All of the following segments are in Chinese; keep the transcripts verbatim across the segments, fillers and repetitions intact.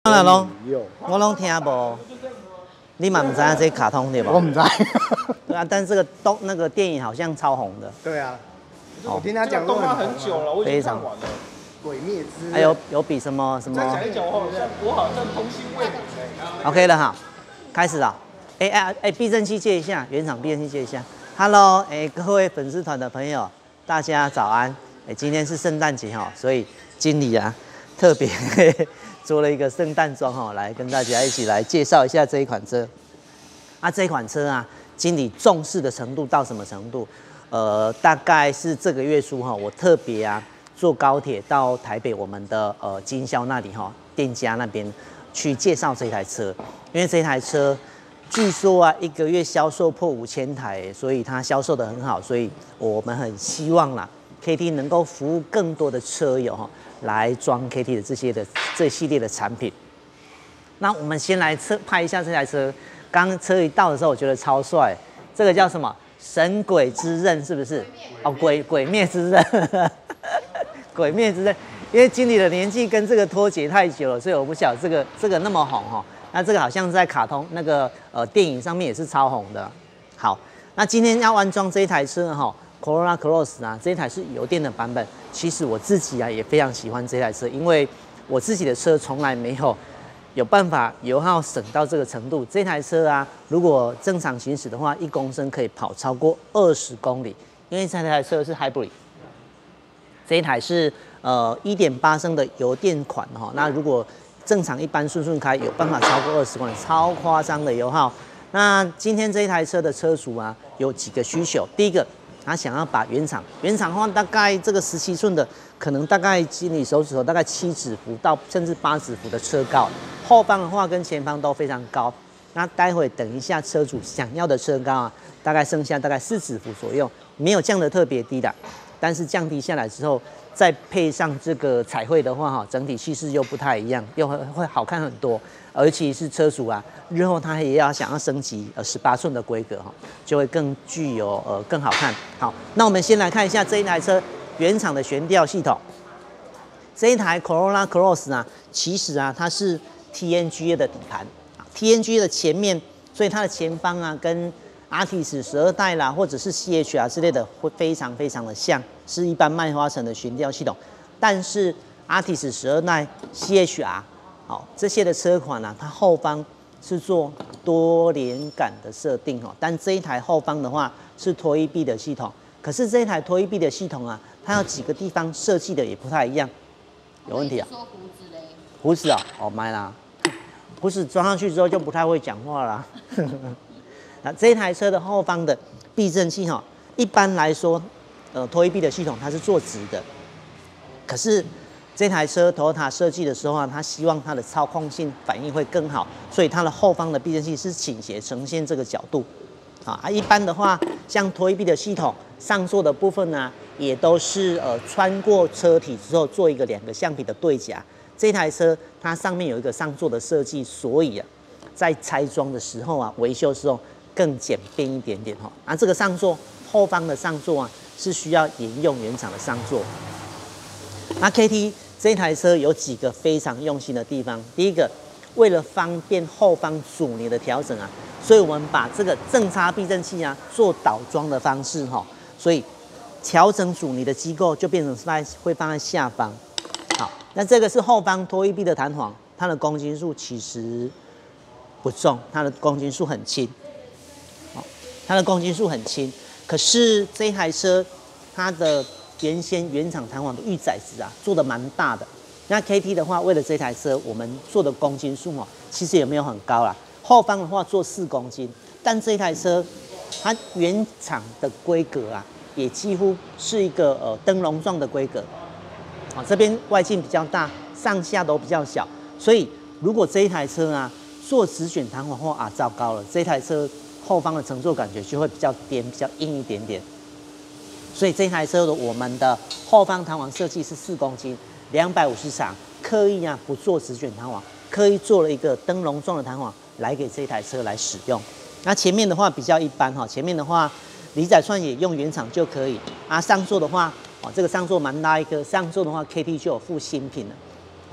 当然咯，我拢听无。你嘛唔知影这卡通对吧？ 我唔知。 对啊，但是这个动那个电影好像超红的。 对啊， 哦我听他讲动画很久了，我已经看完了。 鬼灭之刃。 还有有比什么什么？ 再讲一讲，我好像我好像童心未泯。 OK 了哈，开始了。哎哎哎，避震器借一下，原厂避震器借一下。Hello， 哎，各位粉丝团的朋友，大家早安。哎，今天是圣诞节哈，所以经理啊特别做了一个圣诞装哈，来跟大家一起来介绍一下这一款车。啊，这一款车啊，经理重视的程度到什么程度？呃，大概是这个月初哈，我特别啊坐高铁到台北我们的呃经销那里哈，店家那边去介绍这台车，因为这台车据说啊一个月销售破五千台，所以它销售的很好，所以我们很希望啦 ，K T 能够服务更多的车友哈，来装 K T 的这些的这系列的产品。那我们先来测拍一下这台车。刚车一到的时候，我觉得超帅。这个叫什么？神鬼之刃是不是？哦，鬼鬼灭之刃，鬼灭之刃。因为经理的年纪跟这个脱节太久了，所以我不晓得这个这个那么红哈。那这个好像在卡通那个呃电影上面也是超红的。好，那今天要安装这一台车哈 ，Corolla Cross 啊，这一台是油电的版本。其实我自己啊也非常喜欢这台车，因为我自己的车从来没有。有办法油耗省到这个程度，这台车啊，如果正常行驶的话，一公升可以跑超过二十公里。因为这台车是 Hybrid， 这一台是呃一点八升的油电款哈。那如果正常一般顺顺开，有办法超过二十公里，超夸张的油耗。那今天这一台车的车主啊，有几个需求，第一个。他想要把原厂，原厂的话大概这个十七寸的，可能大概经理手指头大概七指幅到甚至八指幅的车高，后方的话跟前方都非常高。那待会等一下车主想要的车高啊，大概剩下大概四指幅左右，没有降得特别低的，但是降低下来之后，再配上这个彩绘的话哈，整体气势又不太一样，又会会好看很多。而且是车主啊，日后他也要想要升级呃十八寸的规格哈，就会更具有呃更好看。好，那我们先来看一下这一台车原厂的悬吊系统。这一台 Corolla Cross 啊，其实啊它是 T N G A 的底盘，T N G A 的前面，所以它的前方啊跟 Altis 十二代啦，或者是 C H R 之类的会非常非常的像，是一般麦花臣的悬吊系统。但是 Altis 十二代 C H R好，这些的车款呢、啊，它后方是做多连杆的设定哦，但这一台后方的话是拖曳臂的系统。可是这一台拖曳臂的系统啊，它有几个地方设计的也不太一样，有问题啊？ 说胡子嘞？ 胡子啊、哦，哦买啦，胡子装上去之后就不太会讲话啦。那这一台车的后方的避震器哈、哦，一般来说，呃，拖曳臂的系统它是做直的，可是。这台车 Toyota 设计的时候啊，它希望它的操控性反应会更好，所以它的后方的避震器是倾斜呈现这个角度。啊，一般的话，像拖曳臂的系统，上座的部分呢、啊，也都是呃穿过车体之后做一个两个橡皮的对夹。这台车它上面有一个上座的设计，所以啊，在拆装的时候啊，维修的时候更简便一点点哈。啊，这个上座后方的上座啊，是需要沿用原厂的上座。那 K T。这台车有几个非常用心的地方。第一个，为了方便后方阻尼的调整啊，所以我们把这个正差避震器啊做倒装的方式哈，所以调整阻尼的机构就变成在会放在下方。好，那这个是后方拖曳臂的弹簧，它的公斤数其实不重，它的公斤数很轻。好，它的公斤数很轻，可是这台车它的原先原厂弹簧的预载值啊，做的蛮大的。那 K T 的话，为了这台车，我们做的公斤数哦，其实也没有很高啦。后方的话做四公斤，但这台车它原厂的规格啊，也几乎是一个呃灯笼状的规格。啊，这边外径比较大，上下都比较小，所以如果这一台车啊做直卷弹簧的话啊，糟糕了，这台车后方的乘坐感觉就会比较颠、比较硬一点点。所以这台车的我们的后方弹簧设计是四公斤，两百五十场，刻意啊不做直卷弹簧，刻意做了一个灯笼状的弹簧来给这台车来使用。那前面的话比较一般哈，前面的话离载串也用原厂就可以啊。上座的话，哦这个上座蛮大一个，上座的话 K T 就有附新品了。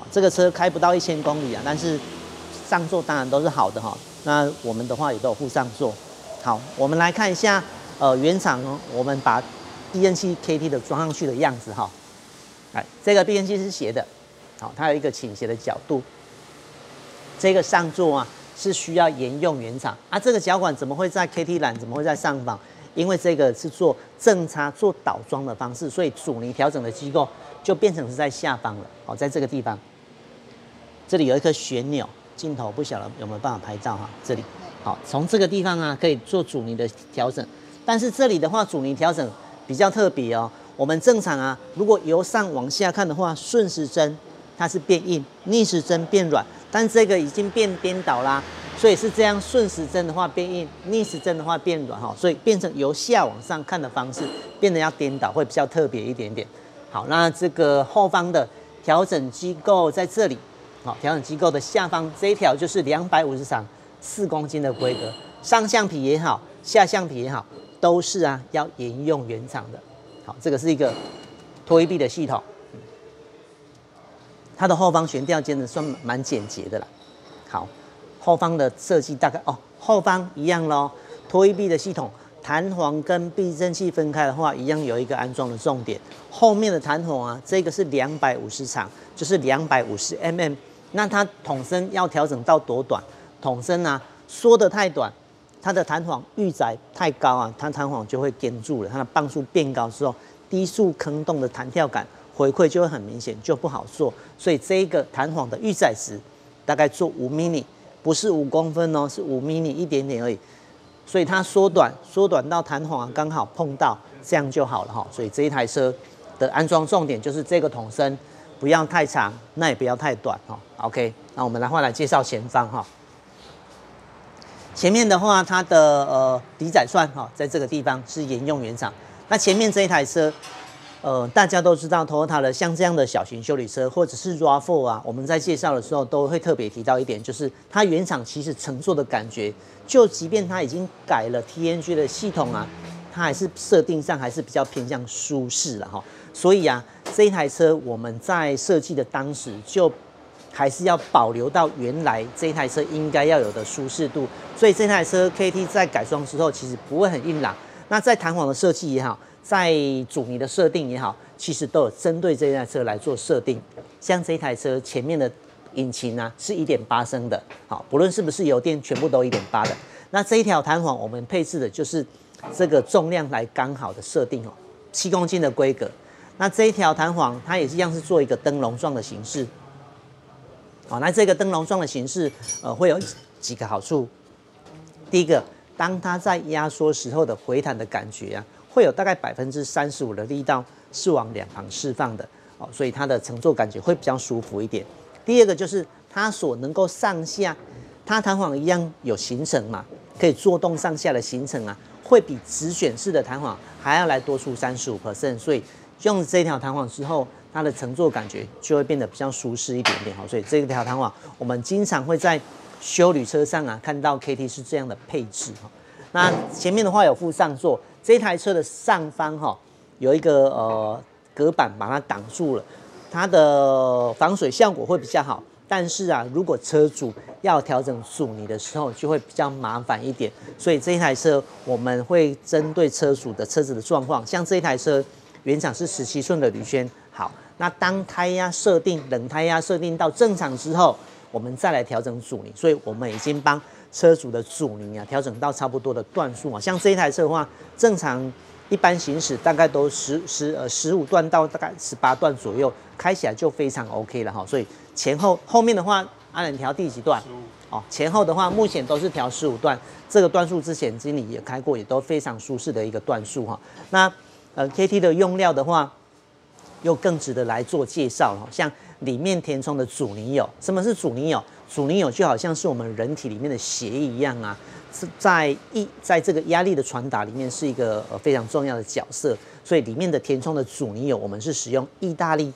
这个车开不到一千公里啊，但是上座当然都是好的哈。那我们的话也都有附上座。好，我们来看一下，呃，原厂哦，我们把避震器 K T 的装上去的样子哈。哎，这个避震器是斜的，好，它有一个倾斜的角度。这个上座啊是需要沿用原厂啊，这个脚管怎么会在 K T 栏，怎么会在上方？因为这个是做正插、做倒装的方式，所以阻尼调整的机构就变成是在下方了。好，在这个地方，这里有一颗旋钮，镜头不晓得有没有办法拍到哈？这里，好，从这个地方啊可以做阻尼的调整，但是这里的话阻尼调整比较特别哦。我们正常啊，如果由上往下看的话，顺时针它是变硬，逆时针变软，但这个已经变颠倒啦，所以是这样，顺时针的话变硬，逆时针的话变软哈，所以变成由下往上看的方式，变得要颠倒，会比较特别一点点。好，那这个后方的调整机构在这里，好，调整机构的下方这一条就是两百五十场四公斤的规格，上橡皮也好，下橡皮也好，都是啊要沿用原厂的。好，这个是一个拖曳臂的系统。它的后方悬吊间呢算蛮简洁的啦。好，后方的设计大概哦，后方一样咯，拖曳臂的系统，弹簧跟避震器分开的话，一样有一个安装的重点。后面的弹簧啊，这个是两百五十场，就是两百五十 mm。那它筒身要调整到多短？筒身啊，缩得太短，它的弹簧预载太高啊，它弹簧就会跟住了，它的磅数变高之后，低速坑洞的弹跳感回馈就会很明显，就不好做。所以这一个弹簧的预载值大概做五 mm， 不是五公分哦，是五 mm 一点点而已。所以它缩短，缩短到弹簧刚好碰到，这样就好了哈。所以这一台车的安装重点就是这个筒身不要太长，那也不要太短哈。OK， 那我们来换来介绍前方哈。前面的话，它的呃底载串哈，在这个地方是沿用原厂。那前面这一台车。呃，大家都知道 Toyota 的像这样的小型休旅车，或者是 RAV 四 啊，我们在介绍的时候都会特别提到一点，就是它原厂其实乘坐的感觉，就即便它已经改了 T N G 的系统啊，它还是设定上还是比较偏向舒适了哈。所以啊，这一台车我们在设计的当时就还是要保留到原来这一台车应该要有的舒适度，所以这台车 K T 在改装之后其实不会很硬朗。那在弹簧的设计也好，在阻尼的设定也好，其实都有针对这台车来做设定。像这台车前面的引擎啊是 一点八 升的，好，不论是不是油电，全部都 一点八 的。那这一条弹簧我们配置的就是这个重量来刚好的设定哦，七公斤的规格。那这一条弹簧它也一样是做一个灯笼状的形式。好，那这个灯笼状的形式，呃，会有几个好处。第一个，当它在压缩时候的回弹的感觉啊。会有大概百分之三十五的力道是往两旁释放的，哦，所以它的乘坐感觉会比较舒服一点。第二个就是它所能够上下，它弹簧一样有行程嘛，可以做动上下的行程啊，会比直选式的弹簧还要来多出 百分之三十五， 所以用这条弹簧之后，它的乘坐感觉就会变得比较舒适一点点。好，所以这条弹簧我们经常会在休旅车上啊看到 K T 是这样的配置哈。那前面的话有附上座。这台车的上方哈、哦、有一个呃隔板把它挡住了，它的防水效果会比较好。但是啊，如果车主要调整阻尼的时候，就会比较麻烦一点。所以这一台车我们会针对车主的车子的状况，像这一台车原厂是十七寸的铝圈，好，那当胎压设定冷胎压设定到正常之后，我们再来调整阻尼。所以我们已经帮车主的阻尼啊调整到差不多的段数啊，像这一台车的话，正常一般行驶大概都十十呃十五段到大概十八段左右，开起来就非常 OK 了哈。所以前后后面的话，按人调第几段？哦，前后的话目前都是调十五段，这个段数之前经理也开过，也都非常舒适的一个段数哈。那呃 K T 的用料的话，又更值得来做介绍了，像里面填充的阻尼油，什么是阻尼油？阻尼油就好像是我们人体里面的血液一样啊，是在一在这个压力的传达里面是一个呃非常重要的角色。所以里面的填充的阻尼油，我们是使用意大利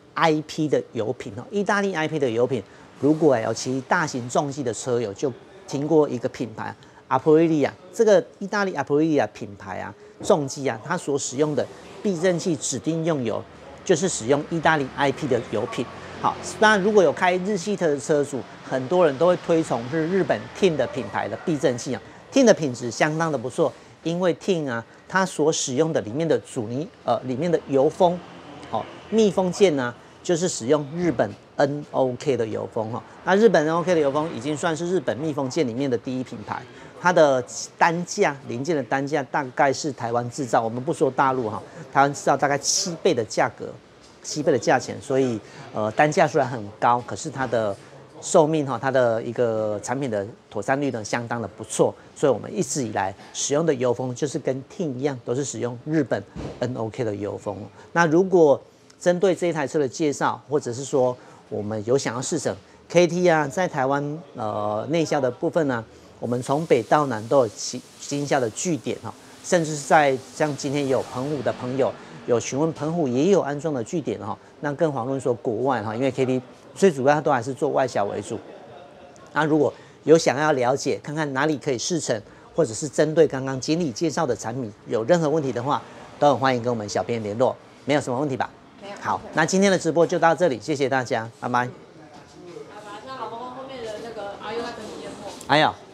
I P 的油品哦。意大利 I P 的油品，如果有骑大型重机的车友就听过一个品牌 Aprilia， 这个意大利 Aprilia 品牌啊，重机啊，它所使用的避震器指定用油就是使用意大利 I P 的油品。 好，当然如果有开日系车的车主，很多人都会推崇是日本 T I N 的品牌的避震器啊 ，T I N 的品质相当的不错，因为 T I N 啊，它所使用的里面的阻尼呃里面的油封，哦，密封件呢、啊，就是使用日本 N O K 的油封哈、哦，那日本 N O K 的油封已经算是日本密封件里面的第一品牌。它的单价零件的单价大概是台湾制造，我们不说大陆哈，台湾制造大概七倍的价格，七倍的价钱，所以呃单价虽然很高，可是它的寿命哈，它的一个产品的妥善率呢相当的不错，所以我们一直以来使用的油封就是跟 T I N 一样，都是使用日本 N O K 的油封。那如果针对这一台车的介绍，或者是说我们有想要试乘 K T 啊，在台湾呃内销的部分呢、啊？我们从北到南都有经销的据点哈，甚至是在像今天也有澎湖的朋友有询问澎湖也有安装的据点哈，那更遑论说国外哈，因为 K T 最主要它都还是做外销为主。那如果有想要了解看看哪里可以试乘，或者是针对刚刚经理介绍的产品有任何问题的话，都很欢迎跟我们小编联络，没有什么问题吧？ 没有。 好，那今天的直播就到这里，谢谢大家，拜拜。 拜拜。像老公公后面的那个阿优在等你验货。 哎呀。